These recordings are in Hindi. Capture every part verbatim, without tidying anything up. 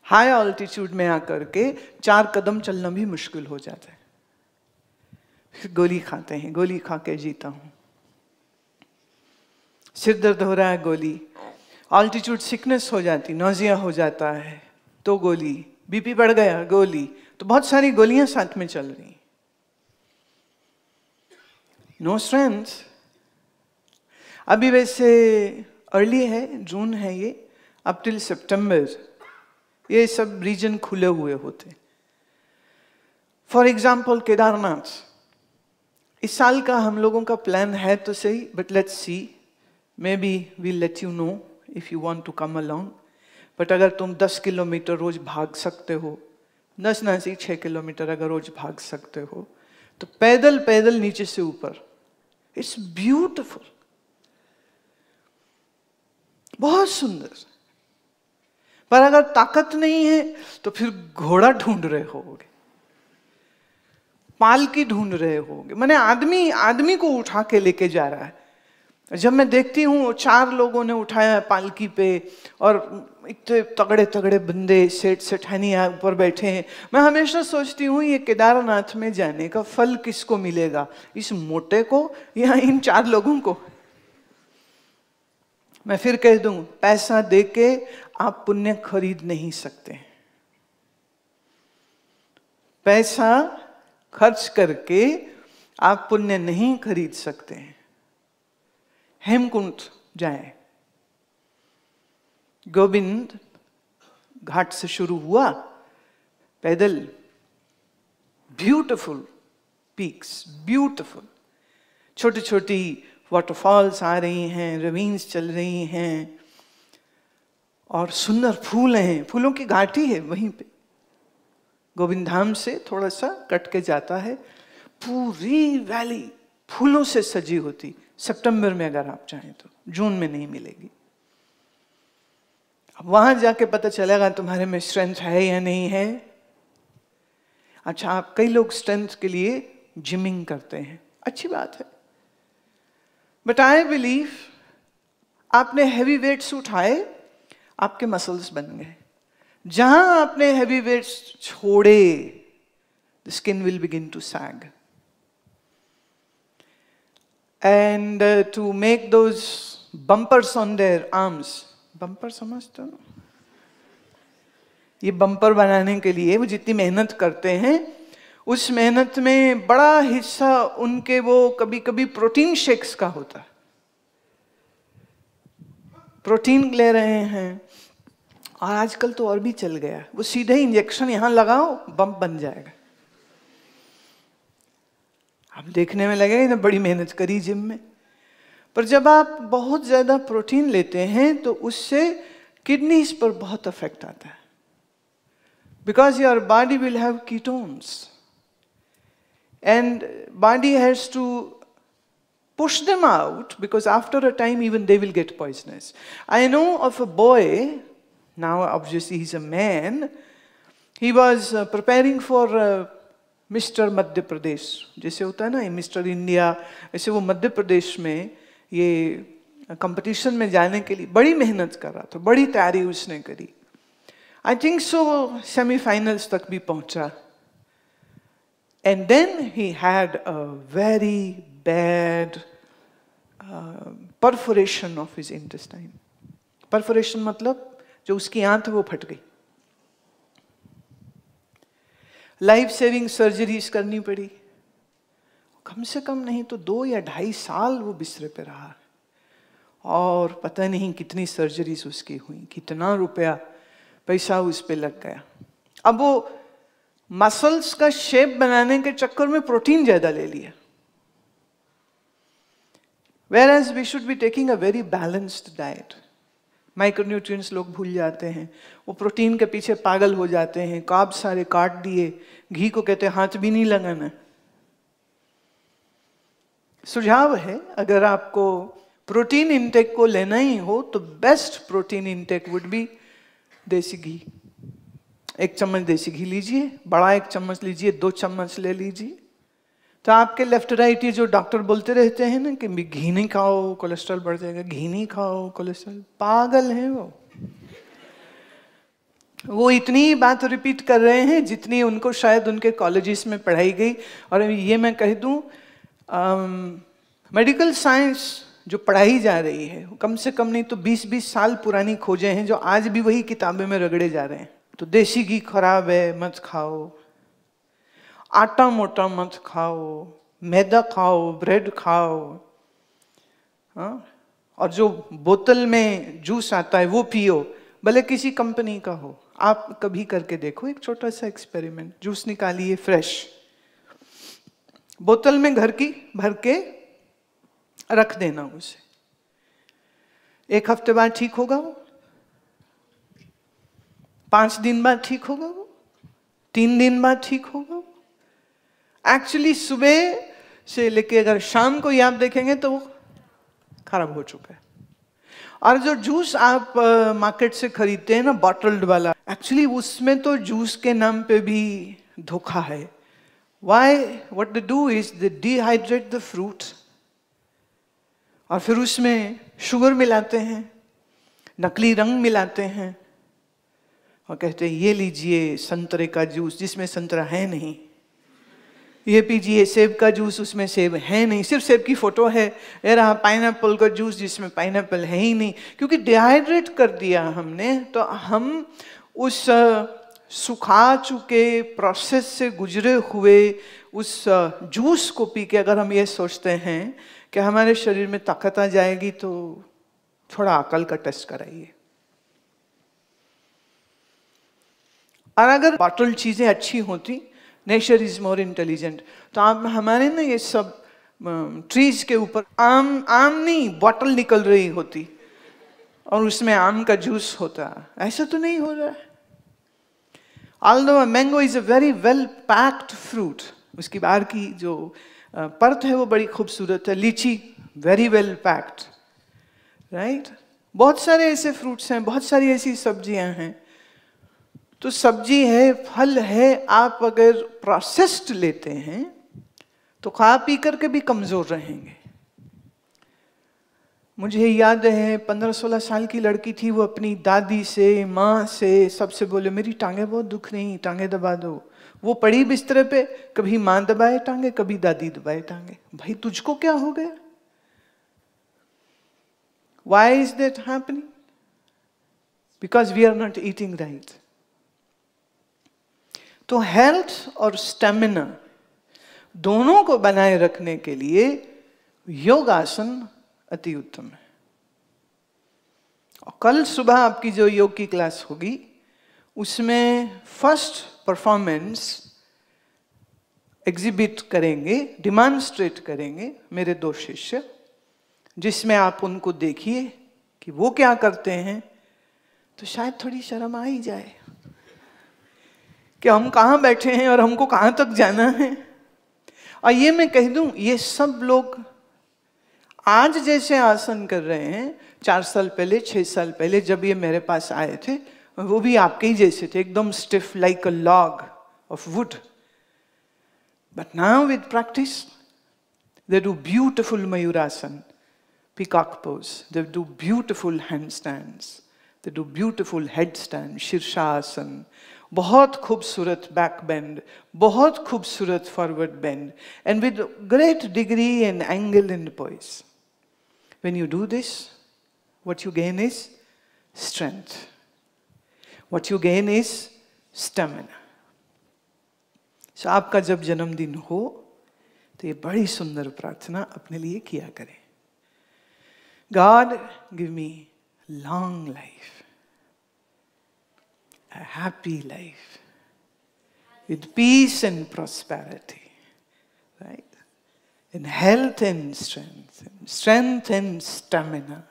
हाई ऑल्टीट्यूड में आकर के चार कदम चलना भी मुश्किल हो जाता है। फिर गोली खाते हैं, गोली खा के जीता हूं, सिर दर्द हो रहा है गोली, ऑल्टीट्यूड सिकनेस हो जाती, नोजिया हो जाता है तो गोली, बीपी बढ़ गया गोली, तो बहुत सारी गोलियां साथ में चल रही। No strength. अभी वैसे अर्ली है, जून है ये, अप टिल सितंबर ये सब रीजन खुले हुए होते। फॉर एग्जाम्पल केदारनाथ, इस साल का हम लोगों का प्लान है तो सही, but let's see, may be we'll let you know if you want to come along. But अगर तुम दस किलोमीटर रोज भाग सकते हो, दस ना सी छः किलोमीटर अगर रोज भाग सकते हो, तो पैदल पैदल नीचे से ऊपर, इट्स ब्यूटिफुल, बहुत सुंदर। पर अगर ताकत नहीं है तो फिर घोड़ा ढूंढ रहे होगे, पालकी ढूंढ रहे होगे, माने आदमी आदमी को उठा के लेके जा रहा है। जब मैं देखती हूँ चार लोगों ने उठाया पालकी पे और इतने तगड़े तगड़े बंदे सेठ सेठानी ऊपर बैठे हैं, मैं हमेशा सोचती हूँ ये केदारनाथ में जाने का फल किसको मिलेगा, इस मोटे को या इन चार लोगों को। मैं फिर कह दूं, पैसा देके आप पुण्य खरीद नहीं सकते। पैसा खर्च करके आप पुण्य नहीं खरीद सकते हैं। हेमकुंड जाए, गोविंद घाट से शुरू हुआ पैदल, ब्यूटिफुल पीक्स, ब्यूटिफुल, छोटी छोटी वाटरफॉल्स आ रही हैं, रवीन्स चल रही हैं और सुंदर फूल हैं, फूलों की घाटी है वहीं पे। गोविंद धाम से थोड़ा सा कट के जाता है, पूरी वैली फूलों से सजी होती। सितंबर में अगर आप चाहें तो, जून में नहीं मिलेगी। अब वहां जाके पता चलेगा तुम्हारे में स्ट्रेंथ है या नहीं है। अच्छा, आप कई लोग स्ट्रेंथ के लिए जिमिंग करते हैं, अच्छी बात है, बट आई बिलीव आपने हैवी वेट्स उठाए, आपके मसल्स बन गए। जहां आपने हैवी वेट्स छोड़े, the skin will begin to sag and uh, to make those bumpers on their arms, bumper समझते हो? ये बम्पर बनाने के लिए वो जितनी मेहनत करते हैं, उस मेहनत में बड़ा हिस्सा उनके वो कभी कभी प्रोटीन शेक्स का होता है। प्रोटीन ले रहे हैं, और आजकल तो और भी चल गया, वो सीधे इंजेक्शन यहां लगाओ, बम्प बन जाएगा। आप देखने में लगेगा ना बड़ी मेहनत करी जिम में, पर जब आप बहुत ज्यादा प्रोटीन लेते हैं तो उससे किडनीज पर बहुत इफेक्ट आता है, because your body will have ketones and body has to push them out, because after a time even they will get poisonous. I know of a boy, now obviously he's a man, he was uh, preparing for uh, mister Madhya Pradesh, जैसे होता है ना मिस्टर इंडिया, ऐसे वो मध्य प्रदेश में ये कंपटीशन में जाने के लिए बड़ी मेहनत कर रहा था, बड़ी तैयारी उसने करी। आई थिंक सो सेमीफाइनल्स तक भी पहुंचा, and then he had a very bad perforation of his intestine. Perforation मतलब जो उसकी आंत वो फट गई, लाइफ सेविंग सर्जरीज करनी पड़ी, कम से कम नहीं तो दो या ढाई साल वो बिस्तरे पे रहा, और पता नहीं कितनी सर्जरीज उसकी हुई, कितना रुपया पैसा उस पे लग गया। अब वो मसल्स का शेप बनाने के चक्कर में प्रोटीन ज्यादा ले लिया, whereas we should be taking a very balanced diet. Micronutrients लोग भूल जाते हैं, वो प्रोटीन के पीछे पागल हो जाते हैं, कार्ब सारे काट दिए, घी को कहते हैं हाथ भी नहीं लगाना। सुझाव है, अगर आपको प्रोटीन इंटेक को लेना ही हो तो best protein intake would be desi ghee. एक चम्मच देसी घी लीजिए, बड़ा एक चम्मच लीजिए, दो चम्मच ले लीजिए, तो आपके लेफ्ट राइट ये जो डॉक्टर बोलते रहते हैं ना कि घी नहीं खाओ कोलेस्ट्रॉल बढ़ जाएगा, घी नहीं खाओ कोलेस्ट्रॉल, पागल हैं वो। वो इतनी ही बात रिपीट कर रहे हैं जितनी उनको शायद उनके कॉलेजेस में पढ़ाई गई। और ये मैं कह दूं, मेडिकल साइंस जो पढ़ाई जा रही है कम से कम नहीं तो बीस बीस साल पुरानी खोजें हैं जो आज भी वही किताबें में रगड़े जा रहे हैं। तो देसी घी खराब है मत खाओ, आटा मोटा मत खाओ, मैदा खाओ, ब्रेड खाओ, हाँ, और जो बोतल में जूस आता है वो पियो, भले किसी कंपनी का हो। आप कभी करके देखो एक छोटा सा एक्सपेरिमेंट, जूस निकालिए फ्रेश, बोतल में घर की भर के रख देना उसे, एक हफ्ते बाद ठीक होगा वो, पांच दिन बाद ठीक होगा वो, तीन दिन बाद ठीक होगा वो। एक्चुअली सुबह से लेके अगर शाम को ही आप देखेंगे तो वो खराब हो चुका है। और जो जूस आप मार्केट से खरीदते हैं ना बॉटल्ड वाला, एक्चुअली उसमें तो जूस के नाम पे भी धोखा है। Why? What they do is they dehydrate the fruit और फिर उसमें शुगर मिलाते हैं, नकली रंग मिलाते हैं और कहते हैं ये लीजिए संतरे का जूस जिसमें संतरा है नहीं, ये पीजिए सेब का जूस उसमें सेब है नहीं, सिर्फ सेब की फोटो है। ये रहा पाइनएप्पल का जूस जिसमें पाइनएप्पल है ही नहीं। क्योंकि डिहाइड्रेट कर दिया हमने, तो हम उस सुखा चुके प्रोसेस से गुजरे हुए उस जूस को पी के अगर हम ये सोचते हैं कि हमारे शरीर में ताकत आ जाएगी, तो थोड़ा अकल का टेस्ट कराइए। और अगर बॉटल चीजें अच्छी होती, नेचर इज मोर इंटेलिजेंट, तो आप हमारे ना ये सब ट्रीज के ऊपर आम आम नहीं बॉटल निकल रही होती और उसमें आम का जूस होता, ऐसा तो नहीं हो रहा है। Although mango is a very well packed fruit, उसकी बाहर की जो परत है वो बड़ी खूबसूरत है। लीची वेरी वेल पैक्ड, राइट। बहुत सारे ऐसे फ्रूट्स हैं, बहुत सारी ऐसी सब्जियां हैं। तो सब्जी है, फल है, आप अगर प्रोसेस्ड लेते हैं तो खा पी करके भी कमजोर रहेंगे। मुझे याद है पंद्रह सोलह साल की लड़की थी, वो अपनी दादी से, माँ से, सबसे बोले मेरी टांगे बहुत दुख रही, टांगे दबा दो। वो पड़ी बिस्तर पे, कभी माँ दबाए टांगे, कभी दादी दबाए टांगे। भाई तुझको क्या हो गया? Why is that happening? Because we are not eating right. तो हेल्थ और स्टेमिना दोनों को बनाए रखने के लिए योगासन अति उत्तम है। और कल सुबह आपकी जो योग की क्लास होगी उसमें फर्स्ट परफॉर्मेंस एग्जिबिट करेंगे, डिमॉन्स्ट्रेट करेंगे मेरे दो शिष्य, जिसमें आप उनको देखिए कि वो क्या करते हैं, तो शायद थोड़ी शर्म आ ही जाए कि हम कहाँ बैठे हैं और हमको कहाँ तक जाना है। और ये मैं कह दूं, ये सब लोग आज जैसे आसन कर रहे हैं, चार साल पहले, छह साल पहले जब ये मेरे पास आए थे, वो भी आपके ही जैसे थे, एकदम stiff like a log of wood. But now with practice they do beautiful mayurasana, peacock pose, they do beautiful handstands, they do beautiful headstand, शीर्षासन, बहुत खूबसूरत बैक बेंड, बहुत खूबसूरत forward bend, and with great degree and angle and poise. When you do this, what you gain is strength. What you gain is stamina. So आपका जब जन्मदिन हो तो ये बड़ी सुंदर प्रार्थना अपने लिए किया करें। God, give me long life, a happy life, with peace and prosperity, right? In health and strength, strength and stamina.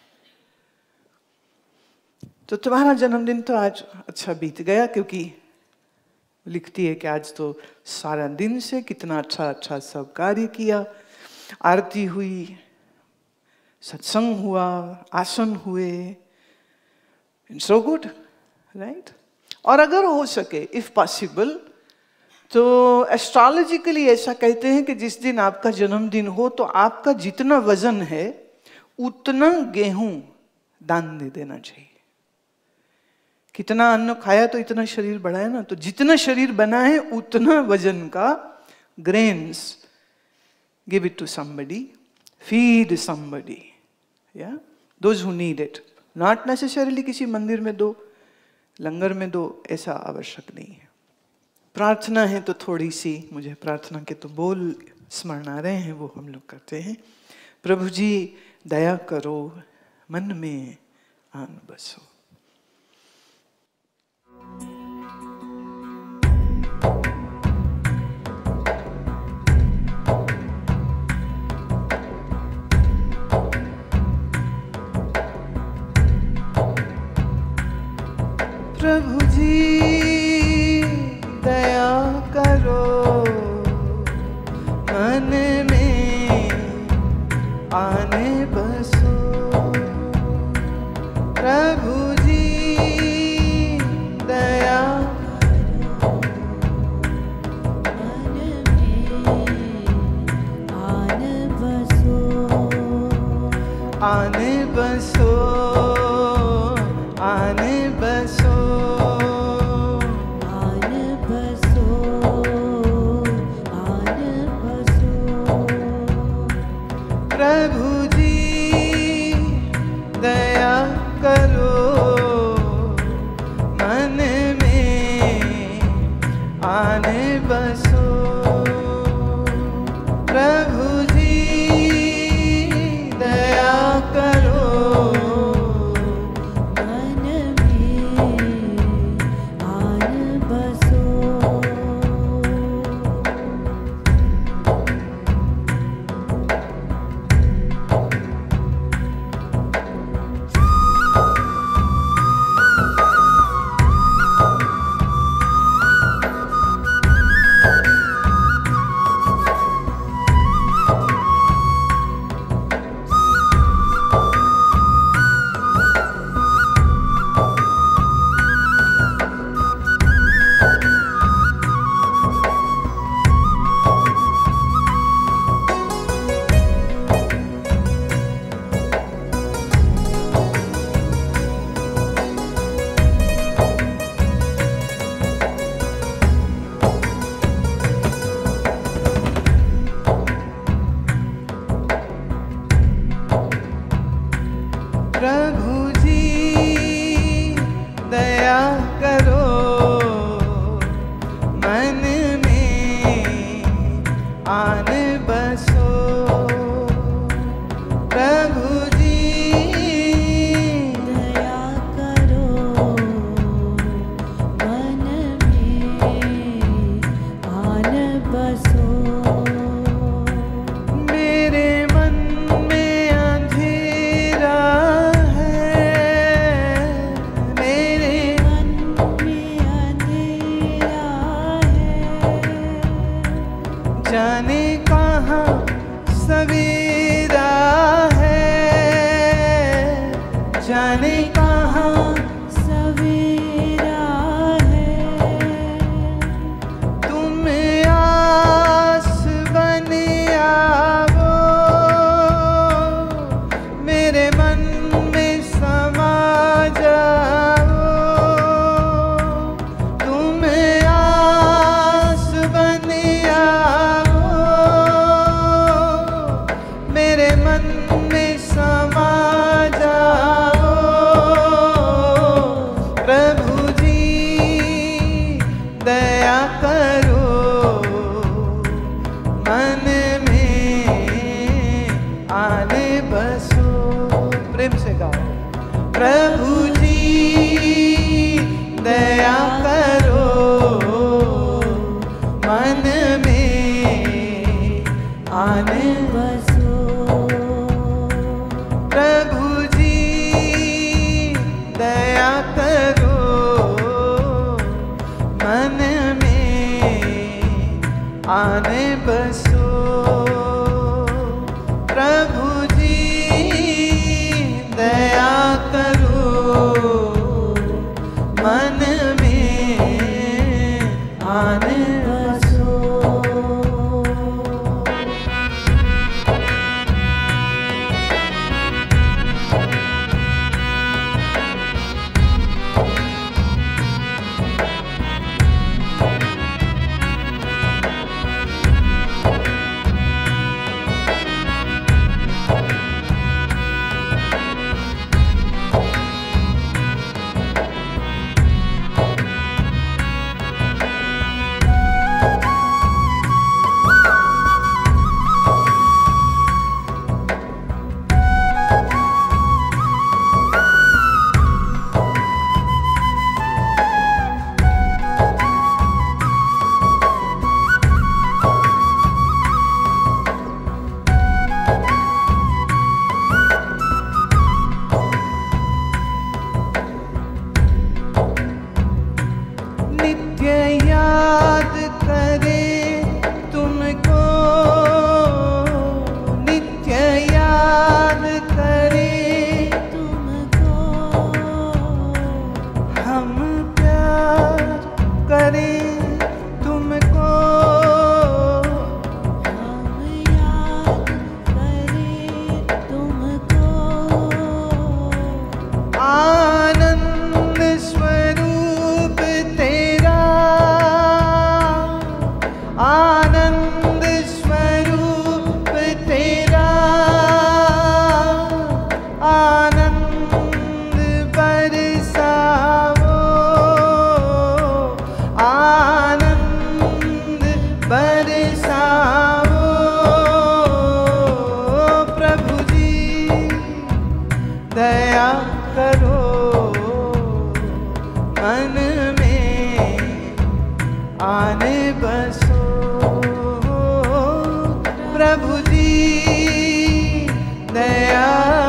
तो तुम्हारा जन्मदिन तो आज अच्छा बीत गया, क्योंकि लिखती है कि आज तो सारा दिन से कितना अच्छा अच्छा सब कार्य किया, आरती हुई, सत्संग हुआ, आसन हुए, सो गुड, राइट। और अगर हो सके, इफ पॉसिबल, तो एस्ट्रोलॉजिकली ऐसा कहते हैं कि जिस दिन आपका जन्मदिन हो तो आपका जितना वजन है उतना गेहूं दान दे देना चाहिए। कितना अन्न खाया तो इतना शरीर बढ़ा है ना, तो जितना शरीर बना है उतना वजन का grains give it to somebody, feed somebody, या those who need it, not necessarily किसी मंदिर में दो, लंगर में दो, ऐसा आवश्यक नहीं है। प्रार्थना है तो थोड़ी सी, मुझे प्रार्थना के तो बोल स्मरण आ रहे हैं, वो हम लोग करते हैं। प्रभु जी दया करो, मन में आन बसो। प्रभु जी दया करो, मन में आने बसो। प्रभु जी दया मन में आने बसो, आने बसो, आने बसो, आने बसो, आने बसो। प्रभु जी दया करो, मन में आने बसो। प्रभु जी दया करो, मन में आने बसो। प्रभु जी दया करो, मन में आन बसो। प्रभु जी दया करो, मन में आने बसो। मेरे मन में अंधेरा है, मेरे मन में अंधेरा है, जाने कहाँ सवेरा है, जाने कहाँ सवेरा है। तुम आस बन आवो, मेरे मन में समा जाओ। तुम आस बन आवो, मेरे मन में समा जाओ। प्रभु जी दया करो, मन में आने बसो। प्रेम से गाओ। प्रभु जी दया करो, मन में आने बसो। प्रभु जी दया करो, मन में आने बसो। प्रभु जी दया करो, मन में करो मन में आने बसो प्रभु जी दया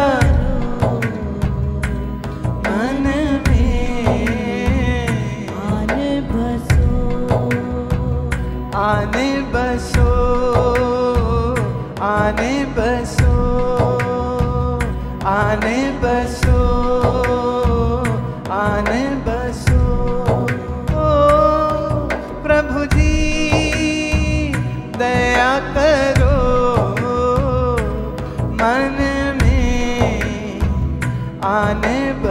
मन में आने बसो आने बसो आने बसो आने बसो आने बसो ओ प्रभु जी दया करो मन में आने